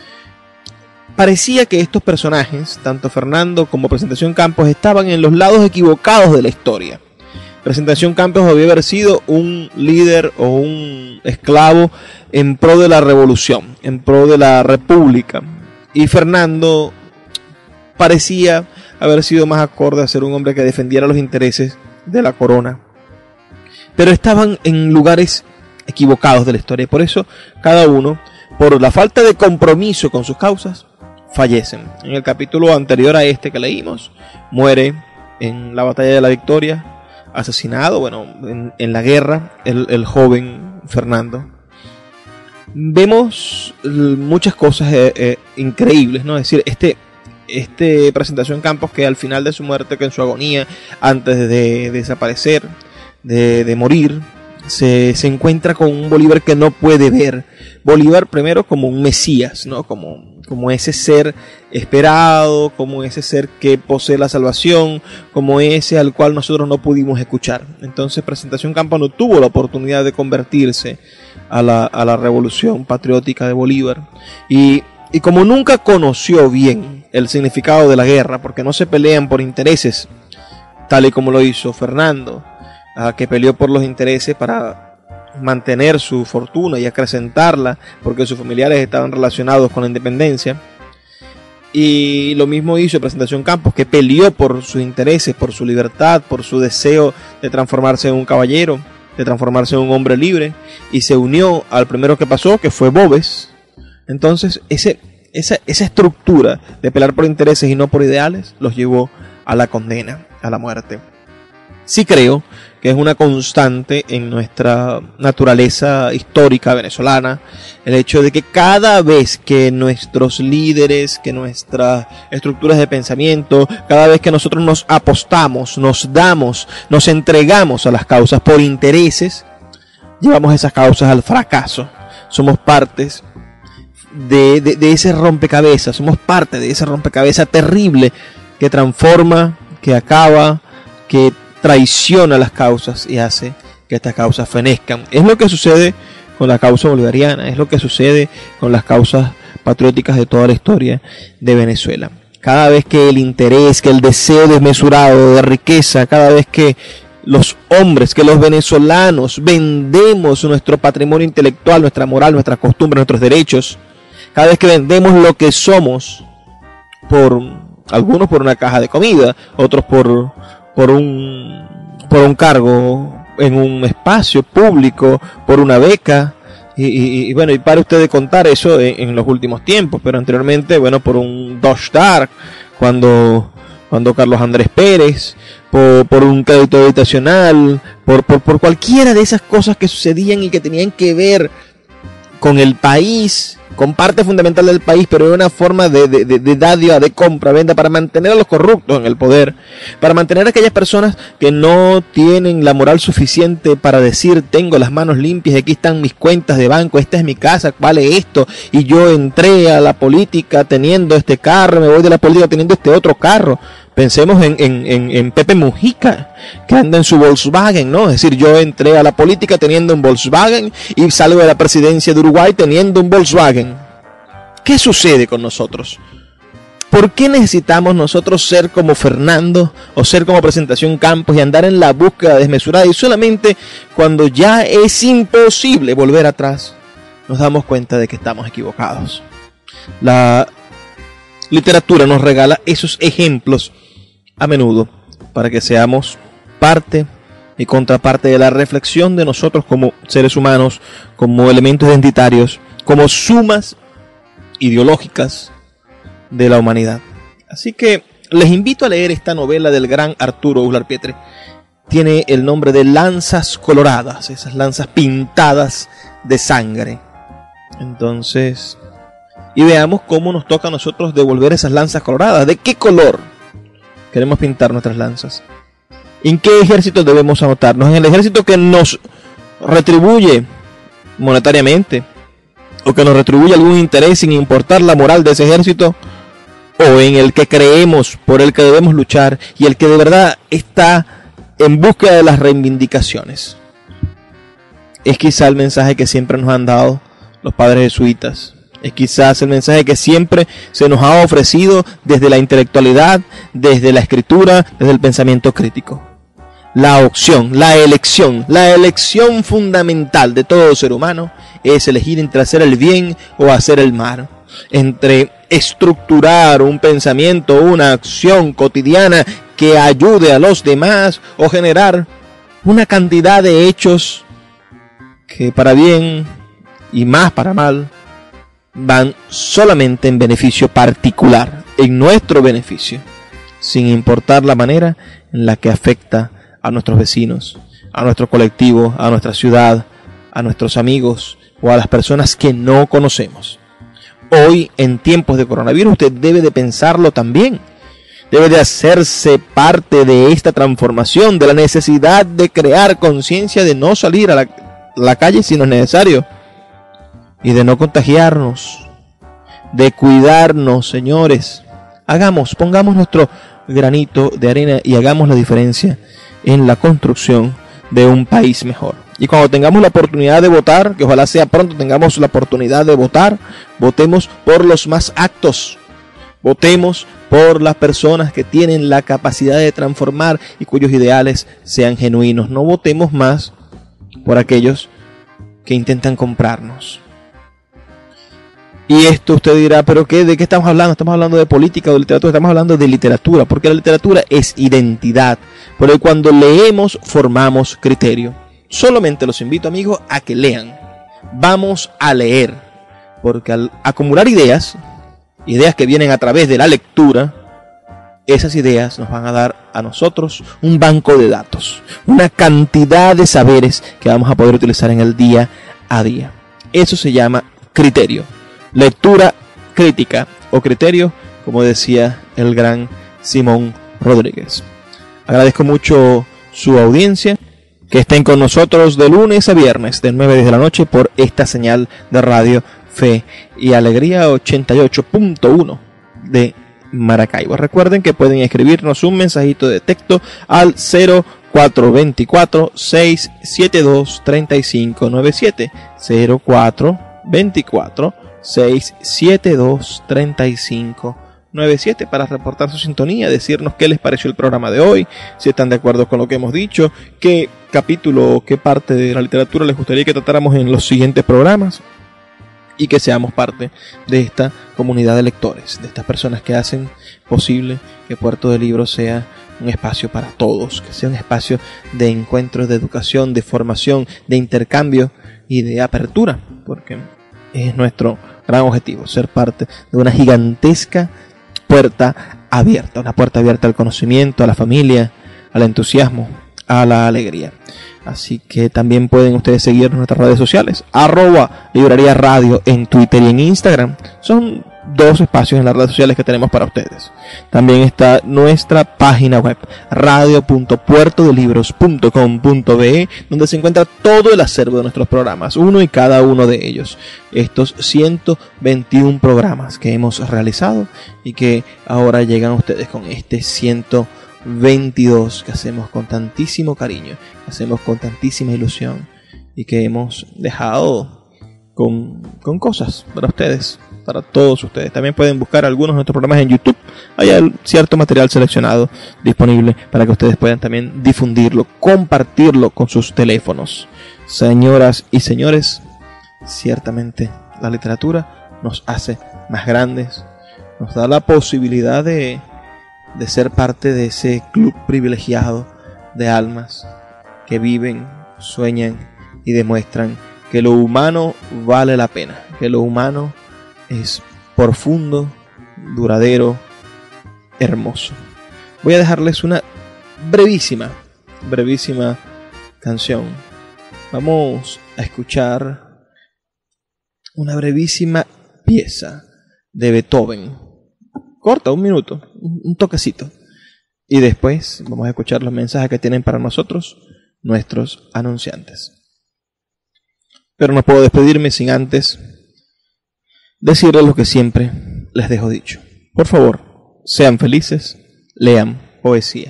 Parecía que estos personajes, tanto Fernando como Presentación Campos, estaban en los lados equivocados de la historia. Presentación Campos debía haber sido un líder o un esclavo en pro de la revolución, en pro de la república. Y Fernando parecía haber sido más acorde a ser un hombre que defendiera los intereses de la corona. Pero estaban en lugares equivocados de la historia. Y por eso cada uno, por la falta de compromiso con sus causas, fallecen. En el capítulo anterior a este que leímos, muere en la batalla de la Victoria, asesinado, bueno, en, en la guerra, el, el joven Fernando. Vemos muchas cosas eh, eh, increíbles, ¿no? Es decir, este, este Presentación Campos, que al final de su muerte, que en su agonía, antes de, de desaparecer, de, de morir, se, se encuentra con un Bolívar que no puede ver. Bolívar primero como un Mesías, ¿no? Como, como ese ser esperado, como ese ser que posee la salvación, como ese al cual nosotros no pudimos escuchar. Entonces Presentación Campos no tuvo la oportunidad de convertirse a la, a la revolución patriótica de Bolívar. Y, y como nunca conoció bien el significado de la guerra, porque no se pelean por intereses, tal y como lo hizo Fernando, uh, que peleó por los intereses para mantener su fortuna y acrecentarla, porque sus familiares estaban relacionados con la independencia. Y lo mismo hizo Presentación Campos, que peleó por sus intereses, por su libertad, por su deseo de transformarse en un caballero, de transformarse en un hombre libre, y se unió al primero que pasó, que fue Boves. Entonces ese, esa, esa estructura de pelear por intereses y no por ideales los llevó a la condena, a la muerte. Sí creo que es una constante en nuestra naturaleza histórica venezolana el hecho de que cada vez que nuestros líderes, que nuestras estructuras de pensamiento, cada vez que nosotros nos apostamos, nos damos, nos entregamos a las causas por intereses, llevamos esas causas al fracaso. Somos partes de, de, de ese rompecabezas, somos parte de ese rompecabezas terrible que transforma, que acaba, que traiciona las causas y hace que estas causas fenezcan. Es lo que sucede con la causa bolivariana, es lo que sucede con las causas patrióticas de toda la historia de Venezuela. Cada vez que el interés, que el deseo desmesurado de riqueza, cada vez que los hombres, que los venezolanos vendemos nuestro patrimonio intelectual, nuestra moral, nuestras costumbres, nuestros derechos, cada vez que vendemos lo que somos, por algunos por una caja de comida, otros por por un por un cargo en un espacio público, por una beca, y, y, y bueno, y para usted de contar eso en, en los últimos tiempos, pero anteriormente, bueno, por un Dodge Dart, cuando cuando Carlos Andrés Pérez, por, por un crédito habitacional, por, por, por cualquiera de esas cosas que sucedían y que tenían que ver con el país, con parte fundamental del país, pero de una forma de, de, de, de dádiva, de compra, venta, para mantener a los corruptos en el poder, para mantener a aquellas personas que no tienen la moral suficiente para decir, tengo las manos limpias, aquí están mis cuentas de banco, esta es mi casa, vale esto, y yo entré a la política teniendo este carro, me voy de la política teniendo este otro carro. Pensemos en, en, en, en Pepe Mujica, que anda en su Volkswagen, ¿no? Es decir, yo entré a la política teniendo un Volkswagen y salgo de la presidencia de Uruguay teniendo un Volkswagen. ¿Qué sucede con nosotros? ¿Por qué necesitamos nosotros ser como Fernando o ser como Presentación Campos y andar en la búsqueda desmesurada y solamente cuando ya es imposible volver atrás nos damos cuenta de que estamos equivocados? La literatura nos regala esos ejemplos a menudo para que seamos parte y contraparte de la reflexión de nosotros como seres humanos, como elementos identitarios, como sumas ideológicas de la humanidad. Así que les invito a leer esta novela del gran Arturo Uslar Pietre. Tiene el nombre de Lanzas Coloradas, esas lanzas pintadas de sangre. Entonces, y veamos cómo nos toca a nosotros devolver esas lanzas coloradas. ¿De qué color queremos pintar nuestras lanzas? ¿En qué ejército debemos anotarnos? ¿En el ejército que nos retribuye monetariamente? ¿O que nos retribuye algún interés sin importar la moral de ese ejército? ¿O en el que creemos, por el que debemos luchar y el que de verdad está en búsqueda de las reivindicaciones? Es quizá el mensaje que siempre nos han dado los padres jesuitas. Es quizás el mensaje que siempre se nos ha ofrecido desde la intelectualidad, desde la escritura, desde el pensamiento crítico. La opción, la elección, la elección fundamental de todo ser humano es elegir entre hacer el bien o hacer el mal. Entre estructurar un pensamiento, una acción cotidiana que ayude a los demás o generar una cantidad de hechos que para bien y más para mal van solamente en beneficio particular, en nuestro beneficio, sin importar la manera en la que afecta a nuestros vecinos, a nuestro colectivo, a nuestra ciudad, a nuestros amigos o a las personas que no conocemos. Hoy, en tiempos de coronavirus, usted debe de pensarlo también. Debe de hacerse parte de esta transformación, de la necesidad de crear conciencia de no salir a la, la calle si no es necesario. Y de no contagiarnos, de cuidarnos, señores. Hagamos, pongamos nuestro granito de arena y hagamos la diferencia en la construcción de un país mejor. Y cuando tengamos la oportunidad de votar, que ojalá sea pronto tengamos la oportunidad de votar, votemos por los más aptos. Votemos por las personas que tienen la capacidad de transformar y cuyos ideales sean genuinos. No votemos más por aquellos que intentan comprarnos. Y esto usted dirá, ¿pero qué? ¿De qué estamos hablando? ¿Estamos hablando de política o de literatura? Estamos hablando de literatura, porque la literatura es identidad. Porque cuando leemos, formamos criterio. Solamente los invito, amigos, a que lean. Vamos a leer. Porque al acumular ideas, ideas que vienen a través de la lectura, esas ideas nos van a dar a nosotros un banco de datos. Una cantidad de saberes que vamos a poder utilizar en el día a día. Eso se llama criterio. Lectura crítica o criterio, como decía el gran Simón Rodríguez. Agradezco mucho su audiencia, que estén con nosotros de lunes a viernes, de nueve a diez de la noche, por esta señal de radio Fe y Alegría ochenta y ocho punto uno de Maracaibo. Recuerden que pueden escribirnos un mensajito de texto al cero cuatro dos cuatro, seis siete dos, tres cinco nueve siete, cero cuatro dos cuatro, seis siete dos, tres cinco nueve siete para reportar su sintonía, decirnos qué les pareció el programa de hoy, si están de acuerdo con lo que hemos dicho, qué capítulo o qué parte de la literatura les gustaría que tratáramos en los siguientes programas, y que seamos parte de esta comunidad de lectores, de estas personas que hacen posible que Puerto de Libros sea un espacio para todos, que sea un espacio de encuentro, de educación, de formación, de intercambio y de apertura, porque es nuestro gran objetivo, ser parte de una gigantesca puerta abierta, una puerta abierta al conocimiento, a la familia, al entusiasmo, a la alegría. Así que también pueden ustedes seguir en nuestras redes sociales, arroba Librería Radio en Twitter y en Instagram. Son dos espacios en las redes sociales que tenemos para ustedes. También está nuestra página web, radio punto puerto de libros punto com punto be, donde se encuentra todo el acervo de nuestros programas, uno y cada uno de ellos. Estos ciento veintiún programas que hemos realizado y que ahora llegan a ustedes con este ciento veintidós que hacemos con tantísimo cariño, que hacemos con tantísima ilusión y que hemos dejado con, con cosas para ustedes, para todos ustedes. También pueden buscar algunos de nuestros programas en YouTube. Hay cierto material seleccionado disponible para que ustedes puedan también difundirlo, compartirlo con sus teléfonos. Señoras y señores, ciertamente la literatura nos hace más grandes, nos da la posibilidad de de ser parte de ese club privilegiado de almas que viven, sueñan y demuestran que lo humano vale la pena, que lo humano es profundo, duradero, hermoso. Voy a dejarles una brevísima, brevísima canción. Vamos a escuchar una brevísima pieza de Beethoven. Corta, un minuto, un toquecito. Y después vamos a escuchar los mensajes que tienen para nosotros nuestros anunciantes. Pero no puedo despedirme sin antes decirles lo que siempre les dejo dicho. Por favor, sean felices, lean poesía.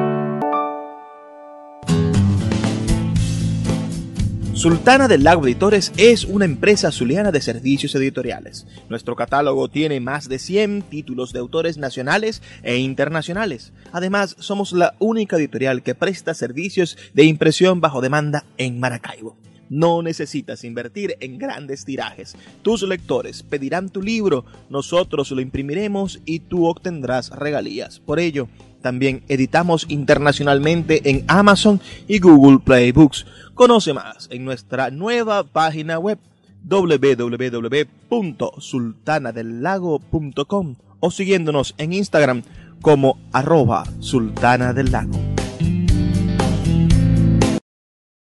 Sultana del Lago Editores es una empresa zuliana de servicios editoriales. Nuestro catálogo tiene más de cien títulos de autores nacionales e internacionales. Además, somos la única editorial que presta servicios de impresión bajo demanda en Maracaibo. No necesitas invertir en grandes tirajes. Tus lectores pedirán tu libro, nosotros lo imprimiremos y tú obtendrás regalías. Por ello, también editamos internacionalmente en Amazon y Google Play Books. Conoce más en nuestra nueva página web doble u doble u doble u punto sultana del lago punto com o siguiéndonos en Instagram como arroba sultana del lago.